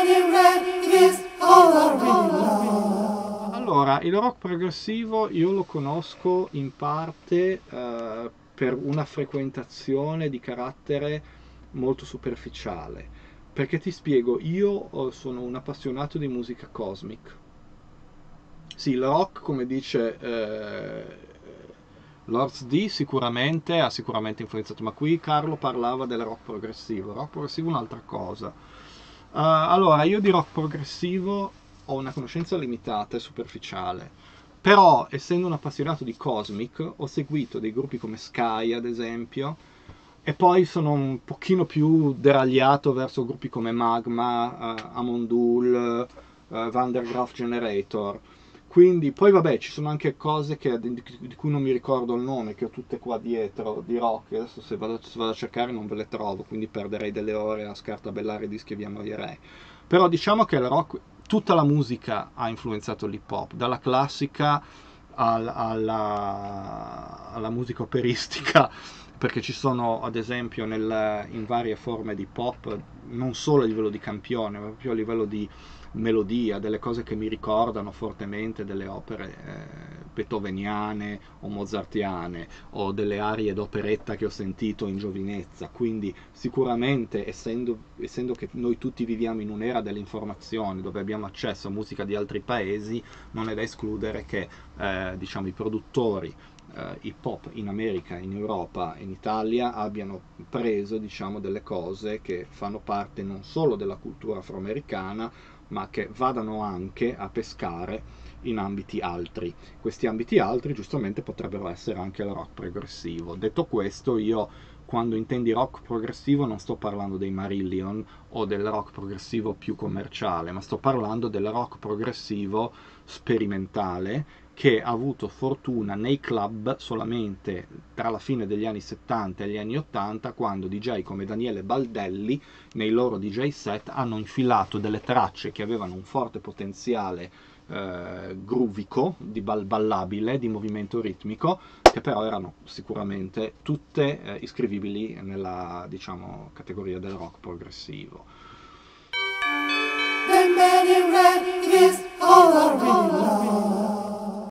Allora, il rock progressivo io lo conosco in parte per una frequentazione di carattere molto superficiale, perché ti spiego, io sono un appassionato di musica cosmic. Sì, il rock, come dice Lords D, sicuramente ha sicuramente influenzato, ma qui Carlo parlava del rock progressivo è un'altra cosa. Allora, io di rock progressivo ho una conoscenza limitata e superficiale, però essendo un appassionato di cosmic ho seguito dei gruppi come Sky ad esempio, e poi sono un pochino più deragliato verso gruppi come Magma, Amondul, Van der Graaf Generator. Quindi, poi vabbè, ci sono anche cose di cui non mi ricordo il nome, che ho tutte qua dietro, di rock, adesso se vado a cercare non ve le trovo, quindi perderei delle ore a scartabellare i dischi e vi annoierei. Però diciamo che il rock, tutta la musica ha influenzato l'hip hop, dalla classica alla musica operistica, perché ci sono ad esempio in varie forme di pop, non solo a livello di campione, ma proprio a livello di melodia, delle cose che mi ricordano fortemente delle opere beethoveniane o mozartiane o delle arie d'operetta che ho sentito in giovinezza. Quindi sicuramente essendo che noi tutti viviamo in un'era dell'informazione dove abbiamo accesso a musica di altri paesi, non è da escludere che diciamo, i produttori hip hop in America, in Europa e in Italia abbiano preso diciamo, delle cose che fanno parte non solo della cultura afroamericana, ma che vadano anche a pescare in ambiti altri. Questi ambiti altri giustamente potrebbero essere anche il rock progressivo. Detto questo, io quando intendi rock progressivo non sto parlando dei Marillion o del rock progressivo più commerciale, ma sto parlando del rock progressivo sperimentale che ha avuto fortuna nei club solamente tra la fine degli anni 70 e gli anni 80, quando DJ come Daniele Baldelli nei loro DJ set hanno infilato delle tracce che avevano un forte potenziale groovico, ballabile, di movimento ritmico, che però erano sicuramente tutte iscrivibili nella, diciamo, categoria del rock progressivo. The man in red is all I really love.